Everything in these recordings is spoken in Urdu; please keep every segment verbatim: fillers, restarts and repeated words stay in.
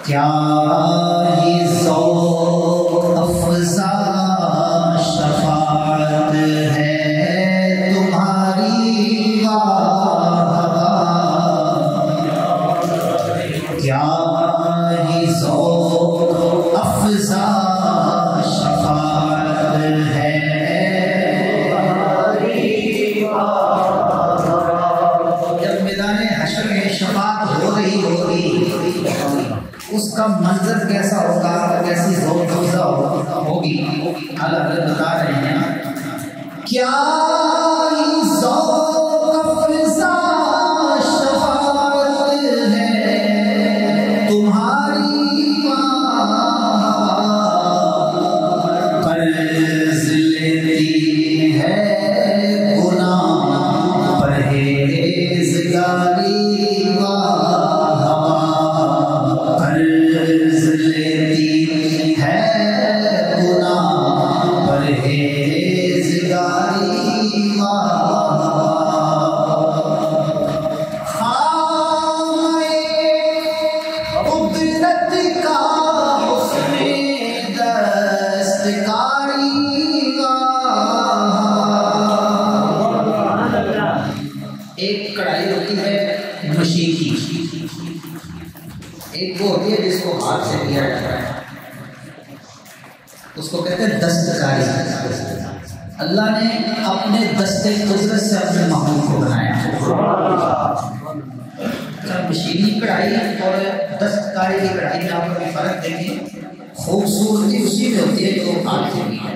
کیا ہی ذوق افزا شفاعت ہے تمہاری واہ، کیا ہی ذوق افزا شفاعت ہے تمہاری واہ۔ جب میدان حشر میں شفاعت ہو رہی ہوگی اس کا منظر کیسا ہوگا، کیسی ذوق افزا ہوگی۔ اللہ بتا رہے ہیں کیا ہی ذوق افزا شفاعت ہے تمہاری واہ، قرض لیتی ہے گناہ پرہیزگاری اس کو کہتے ہیں دستکاری۔ اللہ نے اپنے دستے قدرت سے اپنے محبوب کو بنایا۔ مشینی کڑھائی اور دستکاری کی کڑھائی میں آپ کو فرق دیکھیں، خوبصورتی اسی میں ہوتی ہے جو ہاتھ سے کی ہے۔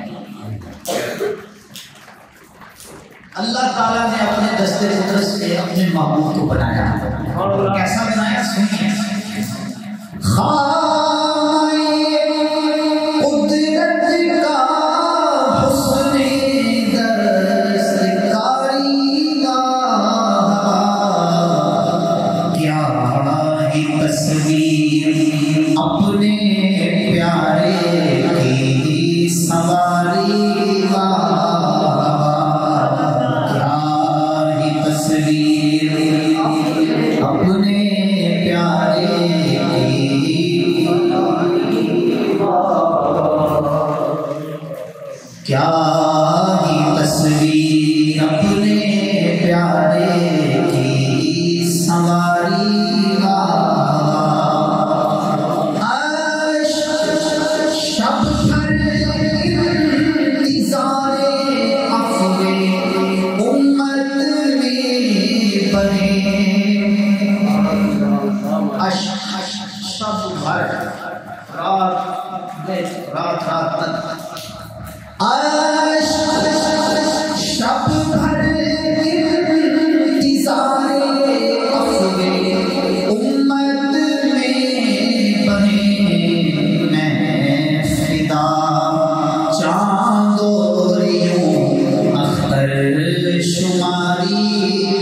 اللہ تعالیٰ نے اپنے دستے قدرت سے اپنے محبوب کو بنایا۔ کیسا بنایا سنیے، کیا ہی تصویر اپنے پیارے کی سنواری، شب بھر انتظار عفو امت میں بنے، شب بھر رات رات رات تک شب بھر انتظار عفو امت میں بنے، میں فدا چاندوریوں اختر شماری،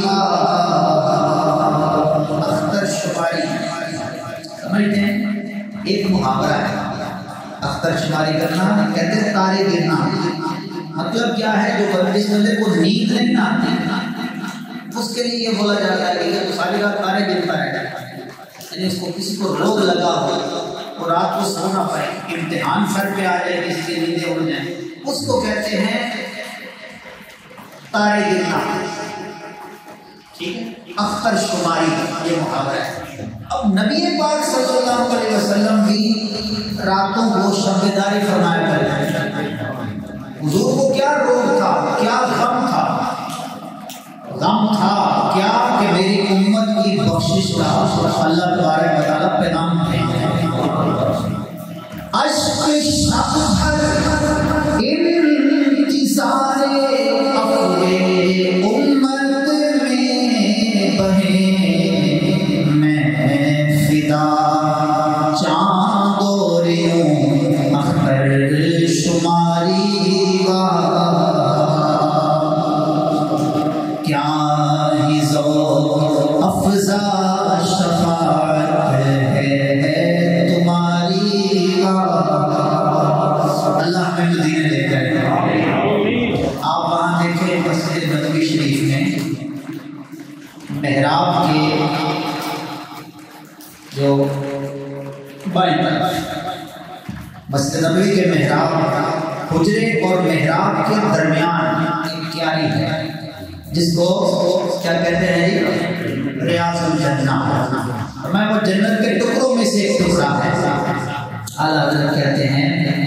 اختر شماری سمجھتے ہیں، ایک محاورہ ہے اختر شماری کرنا، کہتے ہیں تارے گرنا۔ مطلب کیا ہے، جو جس بندے کو نیند نہیں آتی اس کے لیے یہ بولا جاتا ہے کہ وہ ساری رات تارے گرتا ہے، یعنی اس کو کسی کو روگ لگا ہو اور رات کو سو نہ پائے، امتحان سر پہ آ جائے، کسی کی نیندیں اڑ جائیں، اس کو کہتے ہیں تارے گرنا۔ ٹھیک ہے، اختر شماری یہ محاورہ ہے۔ اب نبی پاک صلی اللہ علیہ وسلم بھی راتوں کو شب بیداری فرمایا کرتے ہیں۔ حضور کو کیا روگ تھا، کیا غم تھا، غم تھا کیا کہ میری امت کی بخشش کا اللہ تبارک و تعالیٰ پیغام بھیجتے ہیں۔ اشک شب بھر انتظار عفو امت میں بہے، میں فدا چاندوریوں اختر شماری، کیا ہی ذوق बाएं तरफ मस्जिद नबवी के मेहराब, हुजरे और मेहराब के दरमियान एक क्यारी है जिसको क्या कहते हैं जी, रियाजुल जन्नह। मैं वो जन्नत के टुकड़ों में से एक टुकड़ा है। आला हज़रत कहते हैं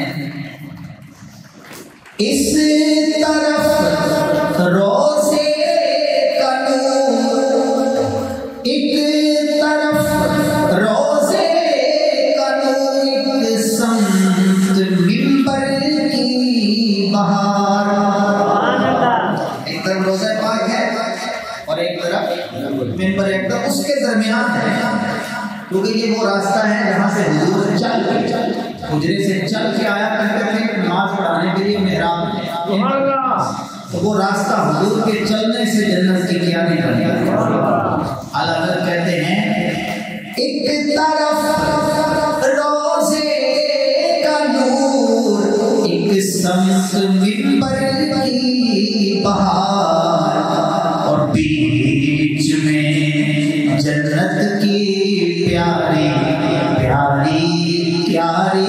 इस तरफ रोज़े का नूर, एक तरफ रोज़े का नूर, एक समत मिंबर की बहार। एक तरफ रोज़ा पाक है और एक तरफ मिंबर, एक तरफ उसके दरमियान है, क्योंकि ये वो रास्ता है जहाँ से हुजूर चल के हुजरे से चल के आया करते थे नमाज पढ़ाने के लिए मेहराब में। तो वो रास्ता हुजूर के चलने से जन्नत की क्यारी बन गई। आला हज़रत कहते हैं एक तरफ रोज़े का नूर, एक समत मिंबर की बहार, और बीच में जन्नत की प्यारी प्यारी प्यारी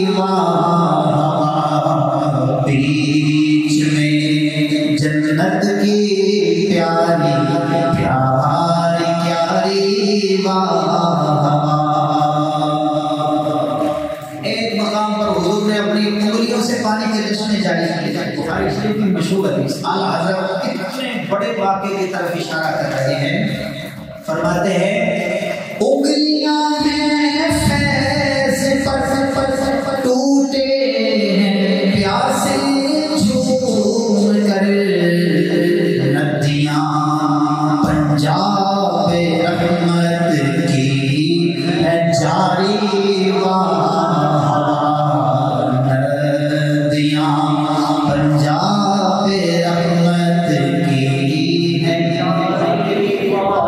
वाह, बीच में जन्नत की प्यारी प्यारी प्यारी वाह। एक मकाम पर हुजूर ने अपनी उंगलियों से पानी के चश्मे जारी किए। बुखारी शरीफ की मशहूर हदीस। आला हज़रत कितने बड़े वाक़े की तरफ इशारा कर रहे हैं। फरमाते हैं उंगलियां हैं फैज़ पर टूटे हैं प्यासे झूम कर, नदियां पंजाब रहमत की है जारी वाह, नदियां पंजाब रहमत की है जारी वाह।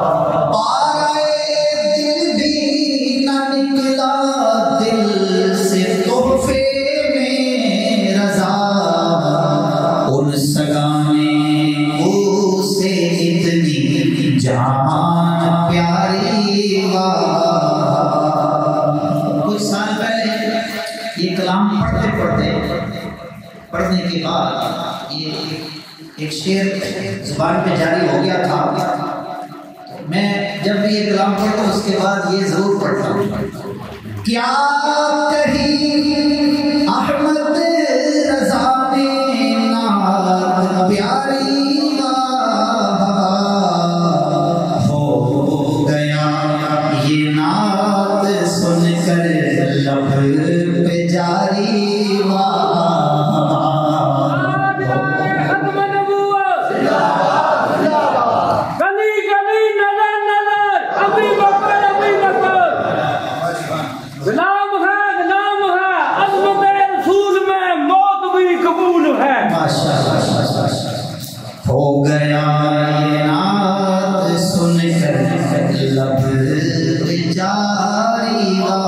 कुछ साल पहले ये कलाम पढ़ते पढ़ते पढ़ने के बाद ये एक शेर जुबान पे जारी हो गया था। मैं जब भी ये कलाम पढ़ता हूँ उसके बाद ये जरूर पढ़ता हूँ। क्या कही अहमद रज़ा ने नात प्यारी हो गया, ये नात सुनकर लब पे जारी हो गया, ये नात सुनकर लब पे जारी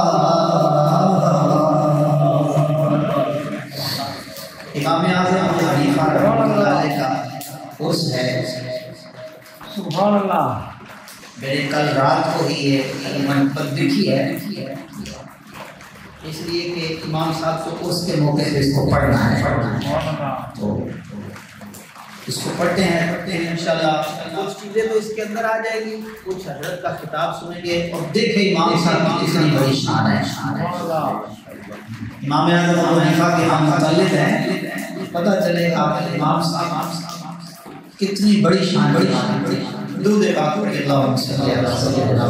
इमाम आज़म अबू हनीफा रहमतुल्लाह अलैह का उर्स है। सुभान अल्लाह। मेरे कल रात को ही ये मनपद लिखी है, इसलिए कि इमाम साहब को उर्स के मौके पे इसको पढ़ना है। तो इसको पढ़ते हैं पढ़ते हैं इंशाल्लाह कुछ चीज़ें तो इसके अंदर आ जाएगी, कुछ हजरत का खिताब सुनेंगे और देखें इमाम साहब की कितनी बड़ी शान है। इमाम आज़म अबू हनीफा के हम मुतल्लिक़ हैं, पता चलेगा इमाम साहब कितनी बड़ी शान बड़ी शान बड़ी दुरूद पाक पढ़िए। अल्लाहुम्मा सल्ली अला सय्यिदिना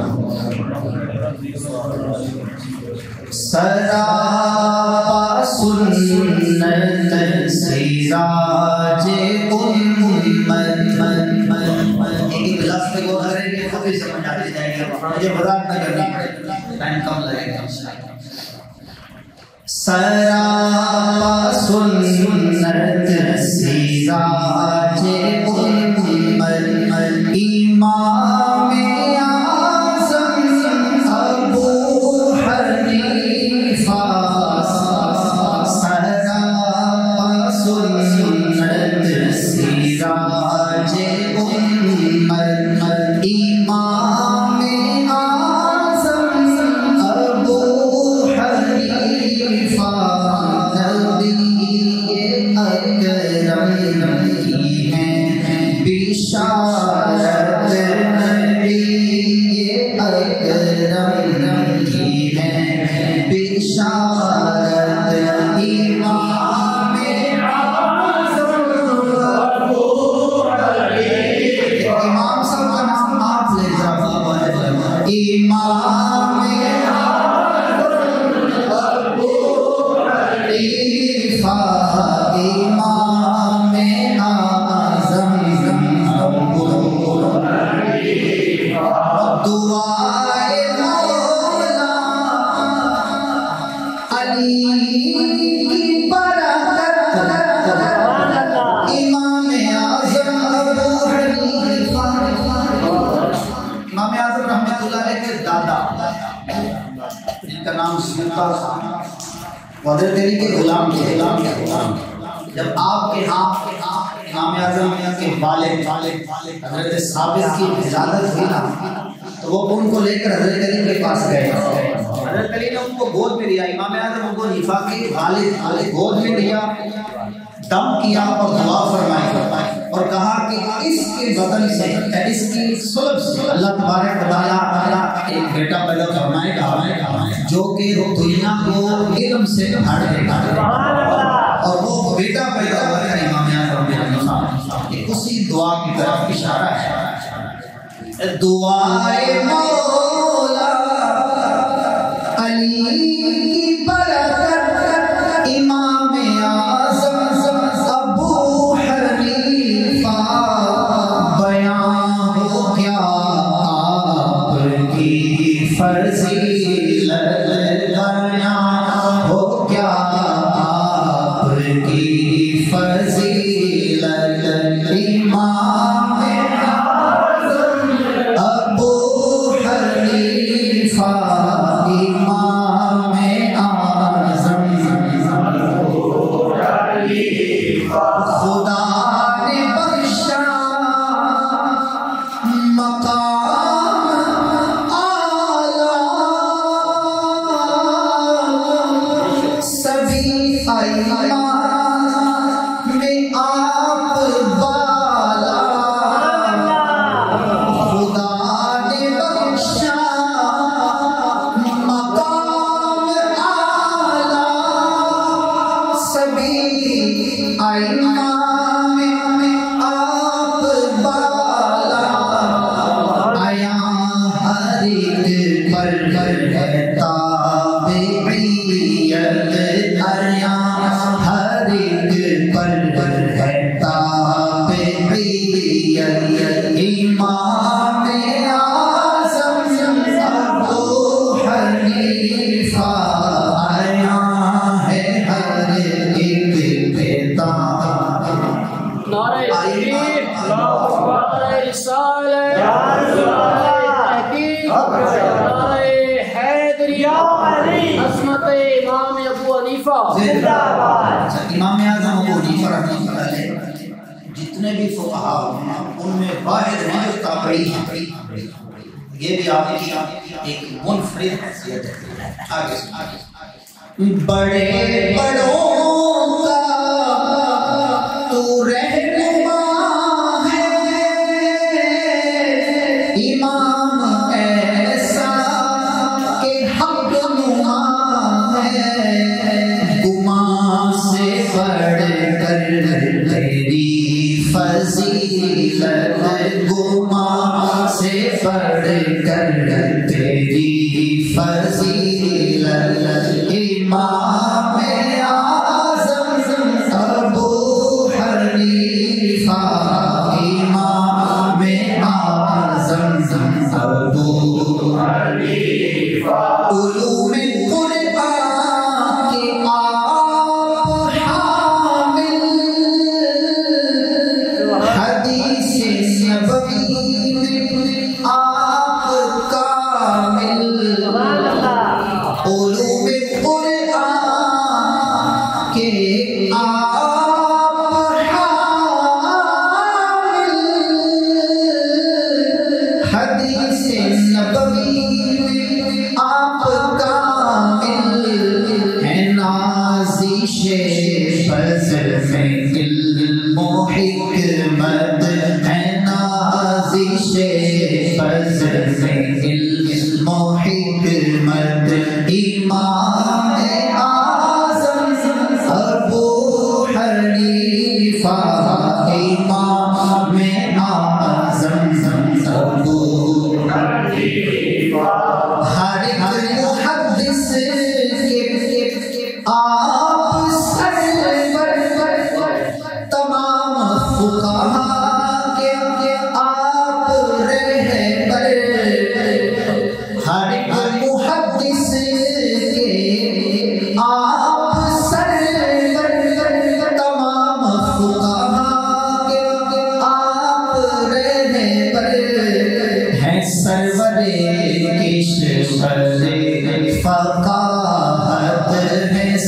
सरापा सुन्नत सिराजे उम्मत। एक लफ्ज़ पे गौर करेंगे तो भी समझ आ जाएगा, मुझे मजाक न करनी पड़ेगा, टाइम कम लगेगा। सरापा सुन्नत सिराजे उम्मत, इमाम आज़म अबू हनीफा। सरापा सुन्नत सिराजे उम्मत, इमाम आज़म अबू بشارت امام امام صاحب کا نام آپ لے جا امام امام اعظم دعائے مولا علی کی برکت امام اعظم ابو حنیفہ امام اعظم رحمۃ اللہ علیہ کے دادا جن کا نام سلطان تھا حضرت علی کے غلام کے غلام کے غلام جب آپ کے ہاں امام اعظم کے والد حضرت ثابت کی ولادت ہوئی نا تو وہ ان کو لے کر حضرت علی کے پاس گئے حضرت علی نے ان کو گود میں لیا امام اعظم ان کو خلیفہ کے والد گود میں لیا دم کیا اور دعا فرمائی اور کہا کہ اس کے بدن سے اس کی صلب سے اللہ تبارک و تعالی ایک بیٹا پیدا فرمائے گا جو کہ دنیا کو علم سے بھر دے گا اور وہ بیٹا پیدا ہوا ہے امام اعظم یہ اسی دعا کی طرف اشارہ ہے دعائے مولا علی کی برکت امام اعظم ابو حنیفہ بیان ہو کیا آپ کی فضیلت بیان ہو کیا آپ کی فضیلت امام اعظم ابو حنیفہ امام اعظم خدا نے بخشا مقام اعلیٰ سبھی ائمہ میں آپ بالا خدا نے بخشا مقام اعلیٰ سبھی ائمہ میں آپ بالا آیا ہر ایک پر ہے تابعیت آیا ہر ایک پر ہے تابعیت امام اعظم ابو حنیفہ آیا ہے ہر ایک پہ تابعیت نعرہ تکبیر نعرہ رسالت نعرہ تحقیق نعرہ حیدریہ عظمت امام ابو حنیفہ زندہ باد امام اعظم ابو حنیفہ رحمۃ اللہ علیہ جتنے بھی فقہا ہیں ان میں واحد ہیں جو تابعی ہیں یہ بھی آپ کی ایک منفرد حیثیت ہے آگے آگے بڑے بڑوں کا تو رہنما ہے امام ایسا کہ حق نما ہے گمان سے بڑھ کر تیری فضیلت گمان سے بڑھ کر تیری فضیلت امام اعظم ابو حنیفہ امام اعظم ابو حنیفہ علوم قرآن کے آپ حامل حدیث نبوی میں آپ کامل علوم قرآن کے آپ حامل حدیث نبوی میں آپ کامل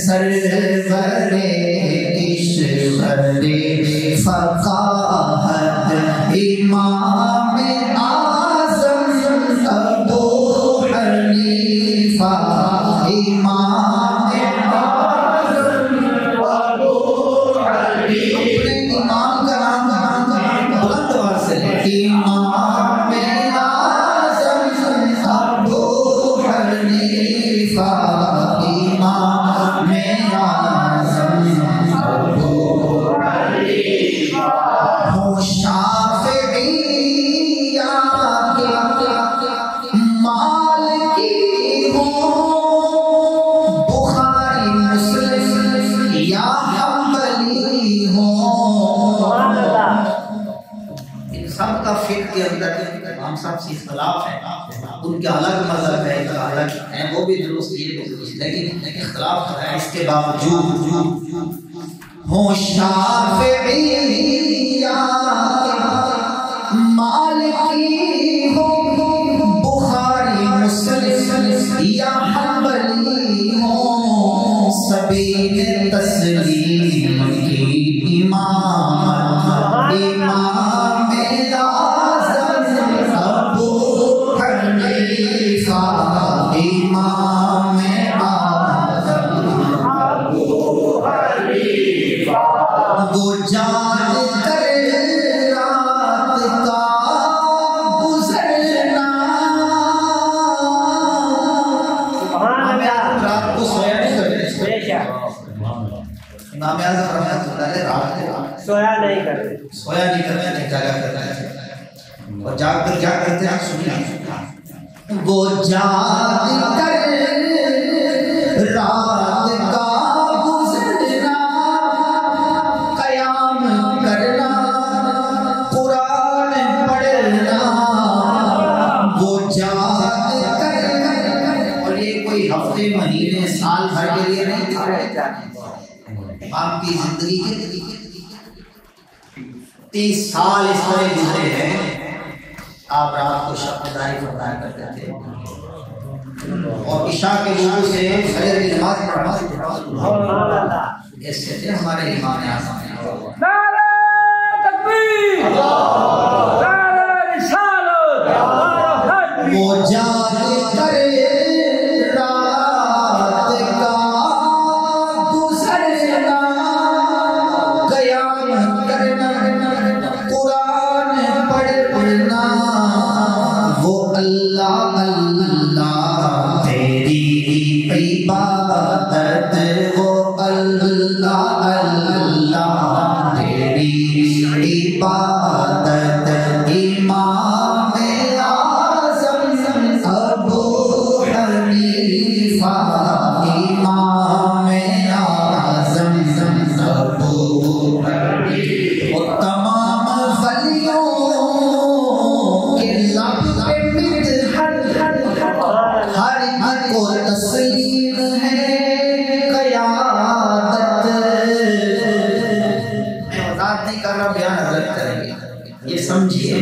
سرور کشور فقاہت امام اعظم ابو حنیفہ امام اعظم ابو حنیفہ اپنے امام کا نام بلند آواز سے امام اعظم ابو حنیفہ امام اعظم ابو حنیفہ ہو شافعی یا مالکی ہو بخاری مسلم یا حنبلی ہو، ان سب کا فقہ کے اندر امام صاحب سے اختلاف ہے، ان کے الگ مذہب ہے، ان کا الگ ہے، وہ بھی درست یہ بھی درست، لیکن اختلاف ہے اس کے باوجود ہو شافعی یا مالکی ہو بخاری مسلم یا حنبلی ہو، سبھی نے تسلیم کی امام امام اعظم ابو حنیفہ امام اعظم ابو حنیفہ، وہ جان کر رات کا گزرنا، رات کو سویا نہیں کرتے، امام اعظم رحمۃ اللہ علیہ رات کو سویا نہیں کرتے، سویا نہیں کرتے ہیں، جاگا کرتے ہیں، اور جاگ کر کیا کرتے ہیں سنیے، وہ جاگ کر رات کا گزرنا، قیام کرنا، قرآن پڑھنا، وہ جاگ کر، اور یہ کوئی ہفتے مہینے سال بھر کے لیے نہیں تھا، آپ کی زندگی کے تیس سال اس طرح گزرے ہیں، آپ رات کو شب داری فرمایا کرتے تھے، اور عشاء کے وضو سے فجر کی نماز پڑھنا، ایسے تھے ہمارے امام اعظم۔ نعرہ تکبیر، نعرہ رسالت، وہ جاگ کر رات کا گزرنا، قیام کرنا، قرآن پڑھنا، وہ اللہ اللہ تیری عبادت، وہ اللہ اللہ تیری عبادت، امام اعظم ابو حنیفہ امام اعظم ابو حنیفہ، اور تمام ولیوں کے لب پہ مدحت، ہر ایک کو تسلیم ہے قیادت، میں وضاحت نہیں کر رہا، بیان حضرت کریں گے، یہ سمجھیے،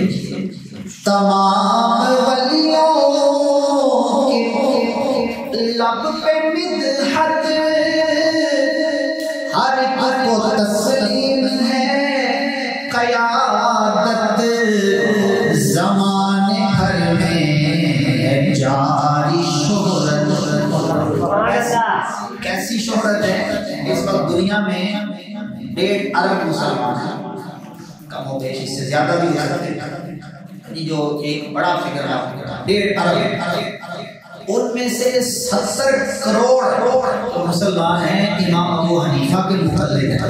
تمام ولیوں کے لب پہ مدحت، ہر ایک کو تسلیم ہے قیادت، زمانے بھر میں جاری شہرت، کیسی شہرت ہے؟ اس وقت دنیا میں ڈیڑھ ارب مسلمان ہیں، کم و بیش اس سے زیادہ بھی ہو سکتے ہیں، جو ایک بڑا فگر ہے ڈیڑھ ارب، ان میں سے ستر کروڑ مسلمان ہیں امام ابو حنیفہ کے مقلد ہیں،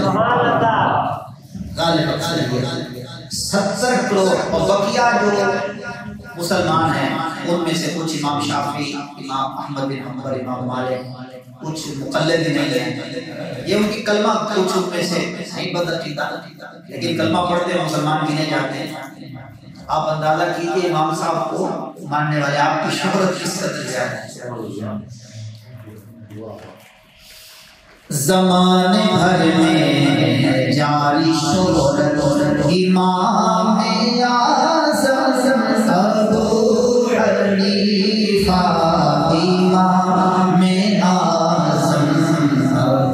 غالب ستر کروڑ، اور بقیہ جو مسلمان ہیں ان میں سے کچھ امام شافعی، امام احمد بن حنبل، امام مالک، کچھ مقلد نہیں ہیں، یہ ان کی کلمہ کچھ ان میں سے نہیں بدل چیتا، لیکن کلمہ پڑھتے ہیں مسلمان گنے جاتے ہیں۔ آپ اندازہ کیجئے امام صاحب کو ماننے والے آپ کی شہرت کس قدر زیادہ ہے۔ زمانے بھر میں جاری شہرت امام اعظم ابو حنیفہ امام اعظم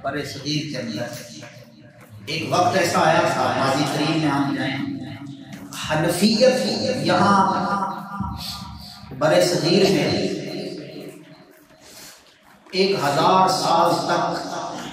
برے صغیر کے اندر ایک وقت ایسا آیا تھا ماضی قریب میں ہم جائیں حنفیت یہاں برے صغیر میں ایک ہزار سال تک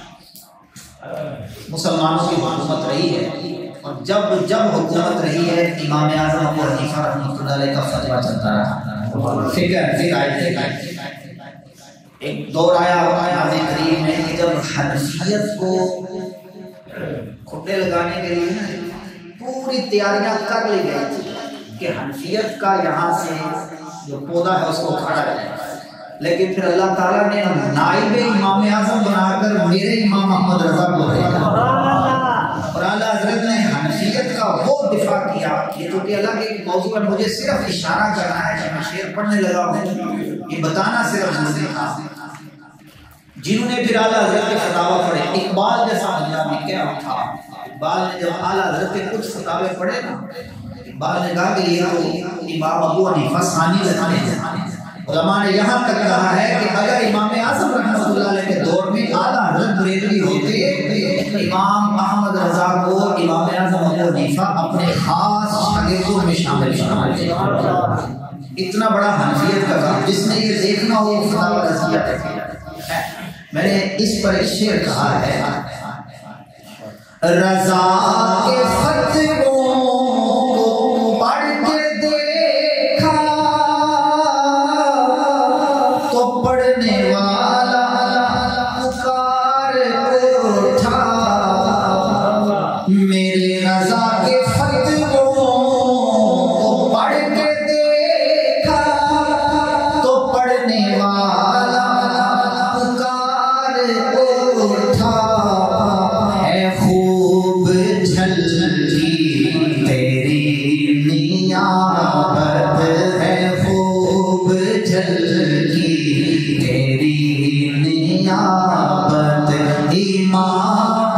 مسلمانوں کی حکومت رہی ہے، اور جب جب حکومت رہی ہے امام اعظم ابو حنیفہ رحمۃ اللہ علیہ کا فتویٰ چلتا رہا۔ فکر فکر ایک دور آیا ماضی قریب میں کہ جب حنفیت کو کھٹے لگانے کے لیے پوری تیاریاں کر لی گئی تھی کہ حنفیت کا یہاں سے جو پودا ہے اس کو کھڑا جائے، لیکن پھر اللہ تعالیٰ نے نائب امام اعظم بنا کر میرے امام محمد رضا کو بھیجا، اور اعلیٰ حضرت نے حنفیت کا وہ دفاع کیا۔ یہ تو کہ اللہ کے موضوع پر مجھے صرف اشارہ کرنا ہے کہ میں شعر پڑھنے لگا ہوں، یہ بتانا صرف ضروری تھا۔ جنہوں نے پھر اعلیٰ حضرت کے فتاوی پڑھے، اقبال جیسا مجرم کیا تھا، اقبال نے جب اعلیٰ حضرت کے کچھ فتاوی پڑھے نا، اقبال نے کہا کہ یہ تو امام ابو حنیفہ ثانی رکھنے ہیں۔ علماء نے یہاں تک کہا ہے کہ اگر امام اعظم رحمۃ اللہ علیہ کے دور میں اعلیٰ حضرت بریلوی ہوتے، امام احمد رضا کو امام اعظم ابو حنیفہ اپنے خاص شاگردوں میں شامل شامل اتنا بڑا حنفیت کا کام، جس نے یہ دیکھنا ہو فتاوی رضیہ ہے۔ میں نے اس پر ایک شعر کہا ہے، رضا کے فتووں کو پڑھ کے دیکھا تو پڑھنے والا پکار اٹھا، میرے رضا کے فتووں کو پڑھ کے دیکھا تو پڑھنے والا اٹھا، ہے خوب جھلکی تیری نیابت، ہے خوب جھلکی تیری نیابت، امام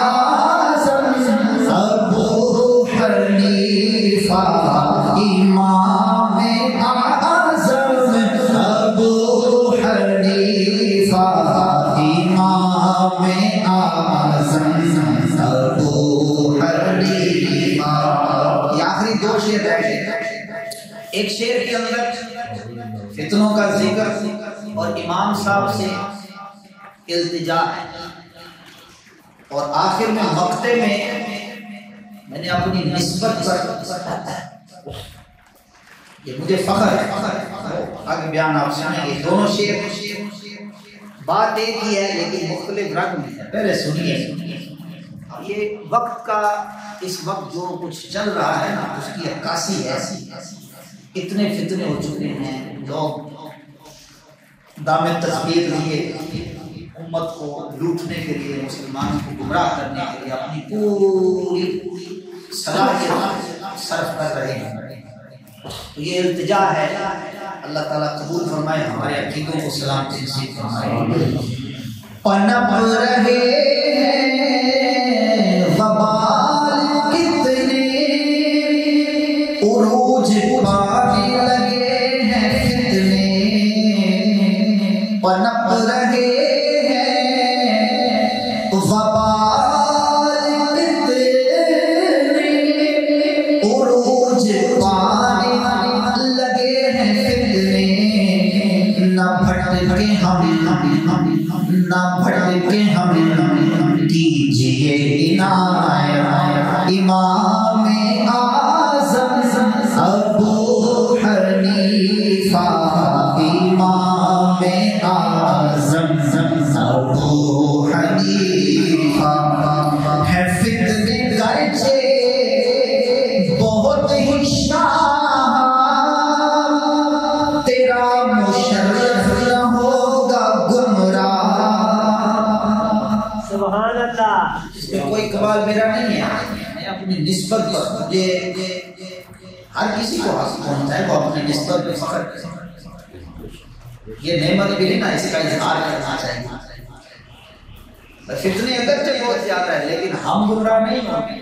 اعظم ابو حنیفہ، امام اعظم ابو حنیفہ، امام اعظم ابو حنیفہ۔ یہ آخری دو شعر ہے، ایک شعر کے اندر فتنوں کا ذکر اور امام صاحب سے التجا ہے، اور آخر میں مقطع میں میں نے اپنی نسبت پر، یہ مجھے فخر ہے، آگے بیان آپ سنیں گے۔ دونوں شعر بات ایک ہی ہے لیکن مختلف رنگ میں ہے، پہلے سنیے۔ یہ وقت کا اس وقت جو کچھ چل رہا ہے نا، اس کی عکاسی ہے۔ اتنے فتنے ہو چکے ہیں، لوگ دام تثبیت لیے امت کو لوٹنے کے لیے، مسلمانوں کو گمراہ کرنے کے لیے اپنی پوری صلاحیت صرف کر رہے ہیں۔ تو یہ التجا ہے، اللہ تعالیٰ قبول فرمائے، ہمارے عقیدوں کو سلامتی نصیب فرمائے۔ پنپ رہے ہیں وبال کتنے، عروج پانے لگے ہیں فتنے، پنپ رہے ہیں وبال کتنے، عروج پانے لگے ہیں فتنے، نہ بھٹکے ہم نہ بھٹکے ہم کیجئے عنایت، امام اعظم ابو حنیفہ، امام اعظم ابو حنیفہ، ہے فتنے گرچہ بہت ہی شاہ، تیرا مشرف نہ ہوگا گمراہ۔ سبحان اللہ۔ اس میں کوئی کمال میرا نہیں ہے، میں اپنی نسبت پر، مجھے ہر کسی کو حاصل ہوتا ہے وہ اپنی نسبت پر فخر کرے، یہ نعمت بھی نہیں نا، اس کا اظہار کرنا چاہیے۔ فتنے اگرچہ بہت زیادہ ہے لیکن ہم گمراہ نہیں ہوتے۔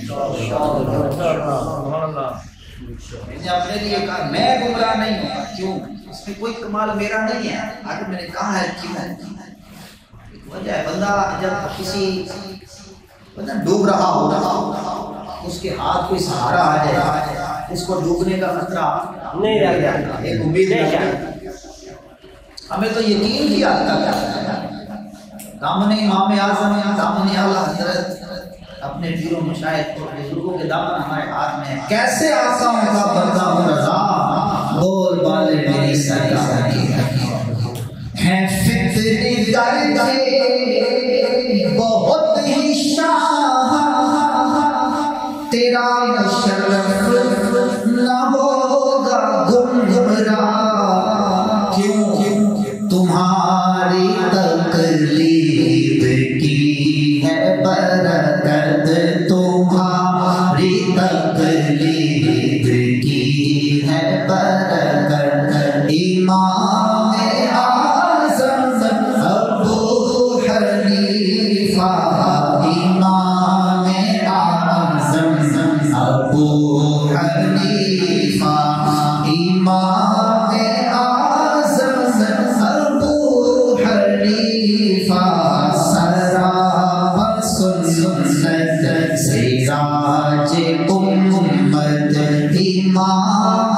میں نے اپنے لیے کہا میں گمراہ نہیں ہوں، کیوں؟ اس میں کوئی کمال میرا نہیں ہے، اگر میں نے کہا ہے کیوں وجہ ہے بندہ جب کسی بندہ ڈوب رہا ہو رہا اس کے ہاتھ کوئی سہارا آ جائے اس کو ڈوبنے کا خطرہ نہیں رہ جاتا، ایک امید نہیں ہے ہمیں تو یقین کیا تھا دامن امام اعظم دامن اعلیٰ حضرت اپنے پیر و مشاہد کو بزرگوں کے دامن ہمارے ہاتھ میں ہے. کیسے آقا کا بندہ ہوں رضا بول بالے میری سرکار کی ہے فتنی درد بہت ہی شاہ تیرا مشرف نہ ہوگا گمراہ کیوں تمہاری تکلیف کی ہے برکت تمہاری تکلیف کی ہے برکت امام اعظم ابو حنیفہ امام اعظم ابو حنیفہ امام اعظم ابو حنیفہ سرا سنت سراج امت امام